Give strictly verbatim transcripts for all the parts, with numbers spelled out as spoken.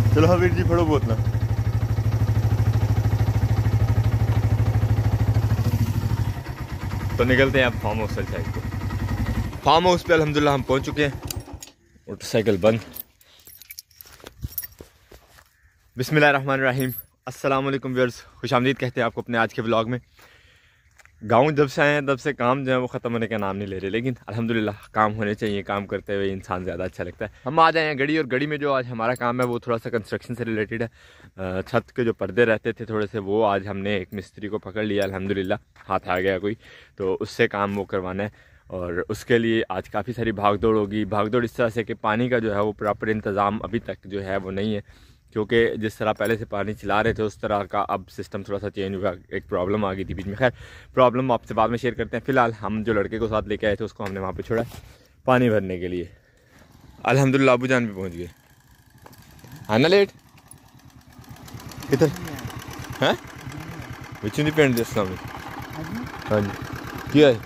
चलो हाँ वीर जी फड़ो बोतल। तो निकलते हैं अब फार्म हाउस साइड को। फार्म हाउस पे अल्हम्दुलिल्लाह हम पहुंच चुके हैं। मोटरसाइकिल बंद। बिस्मिल्लाहिर्रहमानिर्रहीम। अस्सलाम वालेकुम व्यूअर्स, खुशामदीद कहते हैं आपको अपने आज के व्लॉग में। गांव जब से आए हैं तब से काम जो है वो ख़त्म होने का नाम नहीं ले रहे, लेकिन अल्हम्दुलिल्लाह काम होने चाहिए। काम करते हुए इंसान ज़्यादा अच्छा लगता है। हम आ जाए हैं गड़ी, और गड़ी में जो आज हमारा काम है वो थोड़ा सा कंस्ट्रक्शन से रिलेटेड है। छत के जो पर्दे रहते थे थोड़े से, वो आज हमने एक मिस्त्री को पकड़ लिया अल्हम्दुलिल्लाह, हाथ आ गया कोई, तो उससे काम वो करवाना है। और उसके लिए आज काफ़ी सारी भागदौड़ होगी। भागदौड़ इस तरह से कि पानी का जो है वो प्रॉपर इंतज़ाम अभी तक जो है वो नहीं है, क्योंकि जिस तरह पहले से पानी चला रहे थे उस तरह का अब सिस्टम थोड़ा सा चेंज हुआ। एक प्रॉब्लम आ गई थी बीच में, खैर प्रॉब्लम आपसे बाद में शेयर करते हैं। फ़िलहाल हम जो लड़के को साथ लेके आए थे उसको हमने वहाँ पे छोड़ा पानी भरने के लिए। अल्हम्दुलिल्लाह अबू जान भी पहुँच गए। हाँ ना लेट किधर हैं बच्चों की पेंट जिस सामने। हाँ जी क्या है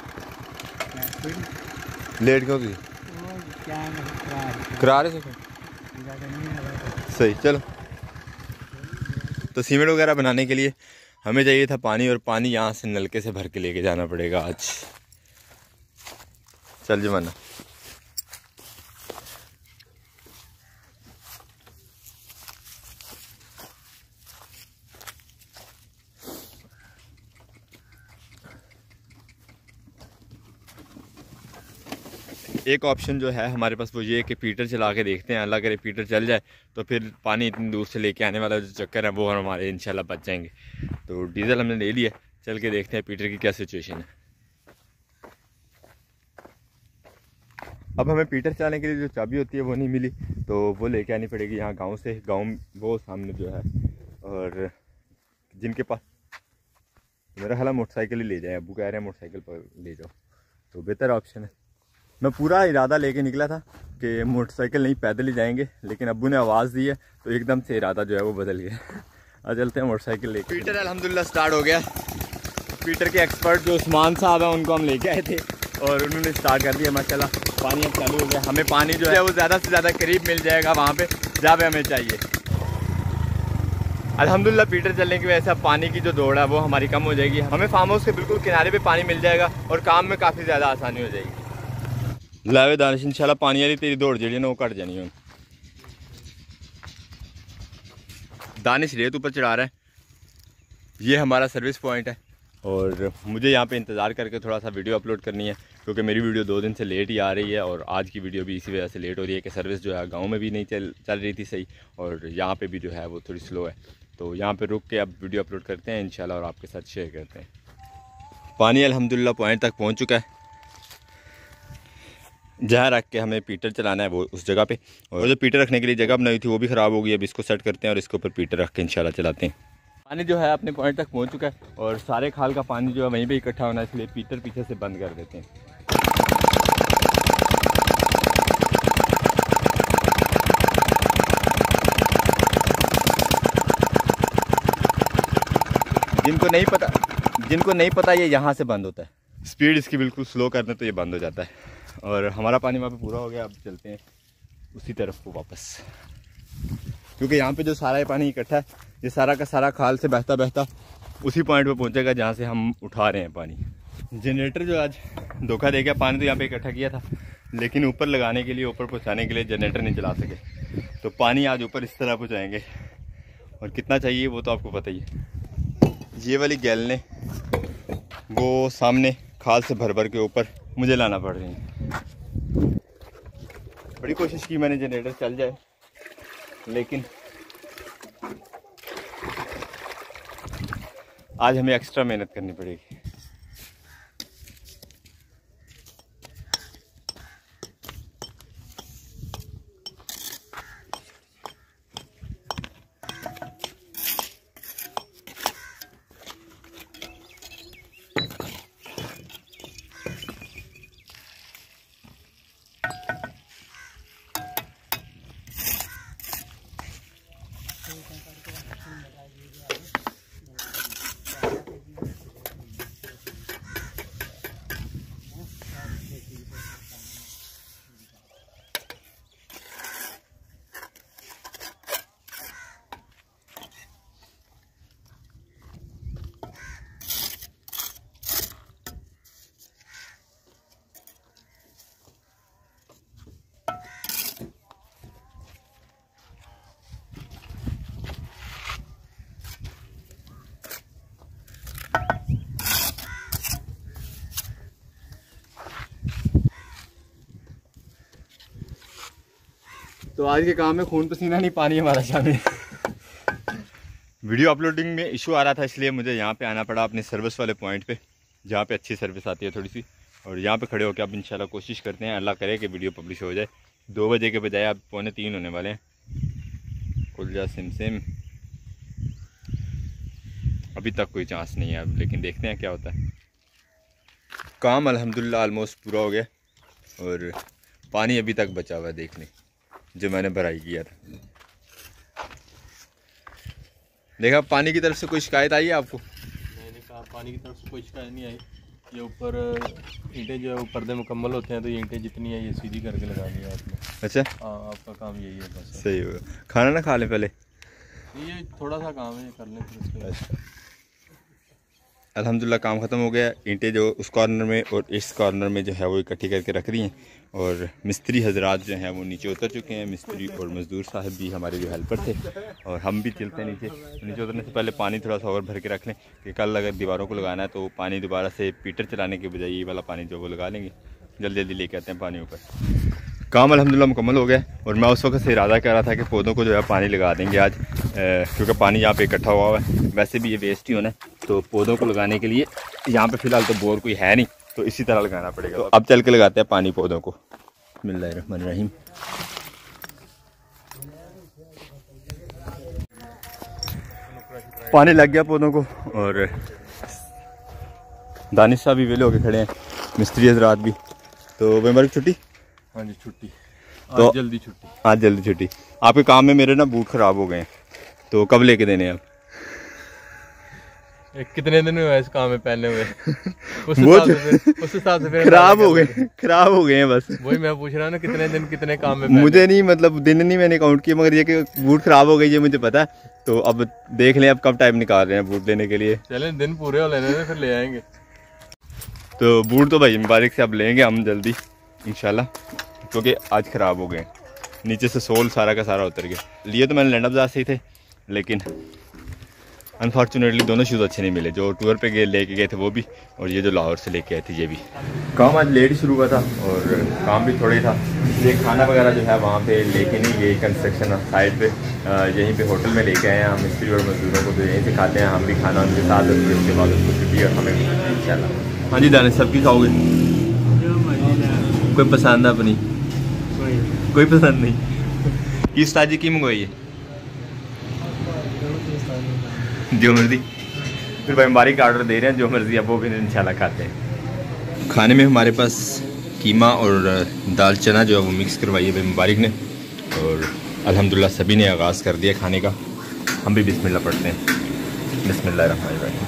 लेट क्यों थी करा रहे थे सही। चलो तो सीमेंट वगैरह बनाने के लिए हमें चाहिए था पानी, और पानी यहाँ से नलके से भर के लेके जाना पड़ेगा आज। चल जमाना एक ऑप्शन जो है हमारे पास वो ये है कि पीटर चला के देखते हैं। अल्लाह करे पीटर चल जाए तो फिर पानी इतनी दूर से लेके आने वाला जो चक्कर है वो हमारे इंशाल्लाह बच जाएंगे। तो डीजल हमने ले लिया, चल के देखते हैं पीटर की क्या सिचुएशन है। अब हमें पीटर चलाने के लिए जो चाबी होती है वो नहीं मिली, तो वो लेके आनी पड़ेगी यहाँ गाँव से। गाँव वो सामने जो है, और जिनके पास मेरा ख्याल मोटरसाइकिल ही ले जाए, अबू कह रहे हैं मोटरसाइकिल पर ले जाओ तो बेहतर ऑप्शन है। मैं पूरा इरादा लेके निकला था कि मोटरसाइकिल नहीं पैदल ही जाएंगे, लेकिन अब्बू ने आवाज़ दी है तो एकदम से इरादा जो है वो बदल गया। आज चलते हैं मोटरसाइकिल लेके। पीटर अल्हम्दुलिल्लाह स्टार्ट हो गया। पीटर के एक्सपर्ट जो उस्मान साहब हैं उनको हम लेके आए थे और उन्होंने स्टार्ट कर दिया माशाल्लाह। पानी अब चालू हो गया। हमें पानी जो है वो ज़्यादा से ज़्यादा करीब मिल जाएगा वहाँ पर जहाँ पे हमें चाहिए। अल्हम्दुलिल्लाह पीटर चलने की वजह से अब पानी की जो दौड़ है वो हमारी कम हो जाएगी। हमें फार्म हाउस के बिल्कुल किनारे पे पानी मिल जाएगा और काम में काफ़ी ज़्यादा आसानी हो जाएगी। लावे दानिश इंशाल्लाह पानी वाली तेरी दौड़ जी ना वो घट जानी है। दानिश रेत ऊपर चढ़ा रहा है। ये हमारा सर्विस पॉइंट है और मुझे यहाँ पे इंतज़ार करके थोड़ा सा वीडियो अपलोड करनी है, क्योंकि मेरी वीडियो दो दिन से लेट ही आ रही है और आज की वीडियो भी इसी वजह से लेट हो रही है कि सर्विस जो है गाँव में भी नहीं चल चल रही थी सही, और यहाँ पे भी जो है वो थोड़ी स्लो है। तो यहाँ पे रुक के अब वीडियो अपलोड करते हैं इंशाल्लाह और आपके साथ शेयर करते हैं। पानी अल्हम्दुलिल्लाह पॉइंट तक पहुँच चुका है। जहाँ रख के हमें पीटर चलाना है वो उस जगह पे, और जो पीटर रखने के लिए जगह बनाई थी वो भी ख़राब हो गई। अब इसको सेट करते हैं और इसके ऊपर पीटर रख के इंशाल्लाह चलाते हैं। पानी जो है अपने पॉइंट तक पहुँच चुका है और सारे खाल का पानी जो है वहीं पे इकट्ठा होना है, इसलिए पीटर पीछे से बंद कर देते हैं। जिनको नहीं पता जिनको नहीं पता ये यहाँ से बंद होता है। स्पीड इसकी बिल्कुल स्लो कर दें तो ये बंद हो जाता है। और हमारा पानी वहाँ पे पूरा हो गया। अब चलते हैं उसी तरफ को वापस, क्योंकि यहाँ पे जो सारा ये पानी इकट्ठा है ये सारा का सारा खाल से बहता बहता उसी पॉइंट पे पहुँचेगा जहाँ से हम उठा रहे हैं पानी। जनरेटर जो आज धोखा दे गया, पानी तो यहाँ पे इकट्ठा किया था लेकिन ऊपर लगाने के लिए, ऊपर पहुँचाने के लिए जनरेटर नहीं चला सके, तो पानी आज ऊपर इस तरह पहुँचाएँगे। और कितना चाहिए वो तो आपको पता ही है। ये वाली गैलने वो सामने खाल से भर भर के ऊपर मुझे लाना पड़ रही है। बड़ी कोशिश की मैंने जनरेटर चल जाए, लेकिन आज हमें एक्स्ट्रा मेहनत करनी पड़ेगी। तो आज के काम में खून पसीना नहीं, पानी हमारा शामिल। वीडियो अपलोडिंग में इशू आ रहा था, इसलिए मुझे यहाँ पे आना पड़ा अपने सर्विस वाले पॉइंट पे, जहाँ पे अच्छी सर्विस आती है थोड़ी सी। और यहाँ पे खड़े होकर अब इंशाल्लाह कोशिश करते हैं, अल्लाह करे कि वीडियो पब्लिश हो जाए। दो बजे के बजाय अब पौने तीन होने वाले हैं। खुलजा सिम सिम अभी तक कोई चांस नहीं है अब, लेकिन देखते हैं क्या होता है। काम अल्हम्दुलिल्लाह ऑलमोस्ट पूरा हो गया और पानी अभी तक बचा हुआ है, देखने जो मैंने भराई किया था। देखा पानी की तरफ से कोई शिकायत आई है आपको? मैंने कहा पानी की तरफ से कोई शिकायत नहीं आई। ये ऊपर ईंटें जो है पर्दे मुकम्मल होते हैं, तो ये ईंटें जितनी है ये सीधी करके लगानी है आपने। अच्छा हाँ, आपका काम यही है बस। सही होगा। खाना ना खा लें पहले? ये थोड़ा सा काम है, ये कर लें फिर उसके बाद। अच्छा, अल्हम्दुलिल्लाह काम ख़त्म हो गया। ईंटें जो उस कॉर्नर में और इस कॉर्नर में जो है वो इकट्ठी करके रख दी हैं और मिस्त्री हजरात जो हैं वो नीचे उतर चुके हैं। मिस्त्री और मज़दूर साहब भी हमारे जो हेल्पर थे, और हम भी चलते हैं नीचे। नीचे उतरने से पहले पानी थोड़ा सा और भर के रख लें कि कल अगर दीवारों को लगाना है तो पानी दोबारा से पीटर चलाने के बजाय ये वाला पानी जो वो लगा लेंगे। जल्दी जल्दी लेके आते हैं पानी ऊपर। काम अल्हम्दुलिल्लाह मुकम्मल हो गया और मैं उस वक्त से इरादा कर रहा था कि पौधों को जो है पानी लगा देंगे आज, क्योंकि पानी यहाँ पे इकट्ठा हुआ है। वैसे भी ये वेस्ट ही होना है, तो पौधों को लगाने के लिए यहाँ पे फ़िलहाल तो बोर कोई है नहीं, तो इसी तरह लगाना पड़ेगा। तो अब चल के लगाते हैं पानी पौधों को। बिस्मिल्लाहिर्रहमानिर्रहीम। पानी लग गया पौधों को और दानिश साहब भी वेले होके खड़े हैं, मिस्त्री हजरात भी। तो बेमर छुट्टी? हाँ जी छुट्टी, तो आज जल्दी छुट्टी। आज जल्दी छुट्टी। आपके काम में मेरे ना बूट ख़राब हो गए हैं, तो कब लेके देने हैं आप? कितने दिन हुए इस काम में पहने हुए? उस वो हिसाब से फिर खराब हो गए, खराब हो गए हैं बस। वही मैं पूछ रहा हूँ ना, कितने दिन कितने काम में? मुझे नहीं, मतलब दिन नहीं मैंने काउंट किया, मगर ये कि बूट खराब हो गई ये मुझे पता है। तो अब देख लें अब कब टाइम निकाल रहे हैं बूट लेने के लिए। चलें दिन पूरे हो लेने में, फिर ले आएंगे। तो बूट तो भाई मुबारक से अब लेंगे हम जल्दी इंशाल्लाह, क्योंकि आज ख़राब हो गए। नीचे से सोल सारा का सारा उतर गया। लिए तो मैंने लैंड बाज़ार से ही थे, लेकिन अनफॉर्चुनेटली दोनों शूज़ अच्छे नहीं मिले। जो टूर पे गए लेके गए थे वो भी, और ये जो लाहौर से लेके आए थे ये भी। काम आज लेट शुरू हुआ था और काम भी थोड़ा ही था, ये खाना वगैरह जो है वहाँ पे लेके नहीं गए। कंस्ट्रक्शन साइड पे यहीं पे होटल में लेके आए हैं हम मिस्त्री और मजदूरों को, तो यहीं से खाते हैं हम भी खाना उनके साथ, और फिर उसके बाद उसको छुट्टी और हमें भी इंशाल्लाह। हाँ जी दानिश, सबकी खाओगे? कोई पसंद है अपनी? कोई पसंद नहीं। किस ताजी की मंगवाई है? जो मर्जी। फिर भाई मुबारक का ऑर्डर दे रहे हैं, जो मर्जी अब वो फिर इंशाल्लाह खाते हैं। खाने में हमारे पास कीमा और दाल चना जो है वो मिक्स करवाई है भाई मुबारक ने, और अल्हम्दुलिल्लाह सभी ने आगाज़ कर दिया खाने का। हम भी बिस्मिल्लाह पढ़ते हैं। बिस्मिल्लाहिर्रहमानिर्रहीम।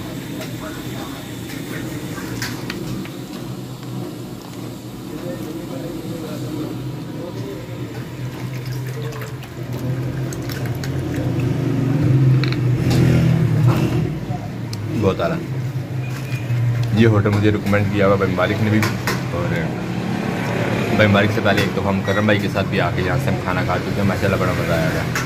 बहुत आला। ये होटल मुझे रिकमेंड किया हुआ भाई मालिक ने भी, और भाई मालिक से पहले एक तो हम करम भाई के साथ भी आके यहाँ से हम खाना खा चुके हैं। माशाल्लाह बड़ा मज़ा आया।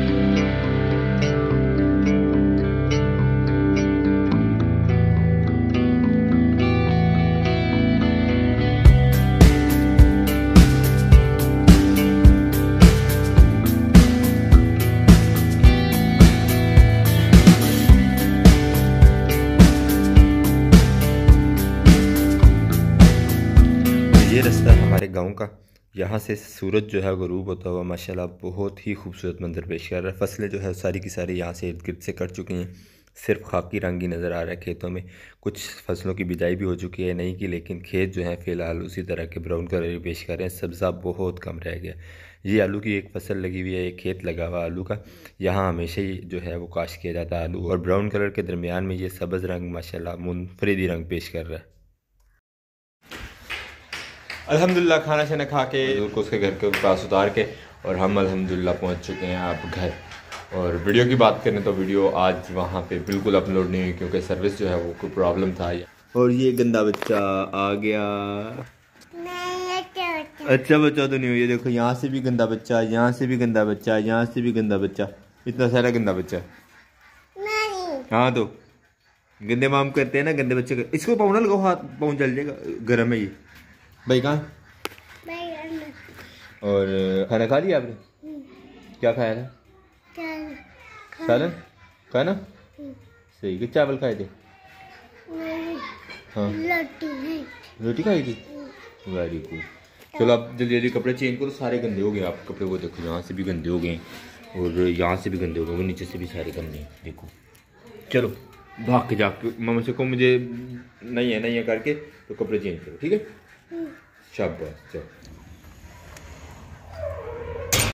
ये रास्ता है हमारे गांव का, यहाँ से सूरज जो है ग़ुरूब होता हुआ माशाल्लाह बहुत ही खूबसूरत मंजर पेश कर रहा है। फसलें जो है सारी की सारी यहाँ से इर्द गिर्द से कट चुकी हैं, सिर्फ खाकी रंग ही नज़र आ रहा है खेतों में। कुछ फसलों की बिजाई भी हो चुकी है नहीं की, लेकिन खेत जो है फ़िलहाल उसी तरह के ब्राउन कलर ही पेश कर रहे हैं। सब्ज़ा बहुत कम रह गया। ये आलू की एक फसल लगी हुई है, एक खेत लगा हुआ आलू का। यहाँ हमेशा ही जो है वो काश किया जाता है आलू, और ब्राउन कलर के दरमियान में ये सब्ज़ रंग माशाल्लाह मुनफरिदी रंग पेश कर रहा है। अल्हम्दुलिल्लाह खाना शाना खा के को उसके घर के पास उतार के, और हम अल्हम्दुलिल्लाह पहुंच चुके हैं आप घर। और वीडियो की बात करें तो वीडियो आज वहाँ पे बिल्कुल अपलोड नहीं हुई, क्योंकि सर्विस जो है वो कोई प्रॉब्लम था। और ये गंदा बच्चा आ गया। अच्छा बच्चा तो नहीं हुई, देखो यहाँ से भी गंदा बच्चा, यहाँ से भी गंदा बच्चा, यहाँ से भी गंदा बच्चा, इतना सारा गंदा बच्चा। हाँ तो गंदे माम करते हैं ना गंदे बच्चे का। इसको पाउना लगाओ, हाथ पाउन चल जाएगा, गर्म है ये। भाई कहाँ? और खाना खा लिया आपने? क्या खाया था? सालन खाया ना? सही। कि चावल खाए थे? हाँ रोटी खाई थी। Very good. चलो आप जल्दी जल्दी कपड़े चेंज करो, सारे गंदे हो गए आप कपड़े। वो देखो यहाँ से भी गंदे हो गए और यहाँ से भी गंदे हो गए, वो नीचे से भी सारे गंदे हैं देखो। चलो भाग के जाके मम्मी से को मुझे नहीं है नहीं है करके तो कपड़े चेंज करो, ठीक है? शाबाश चलो।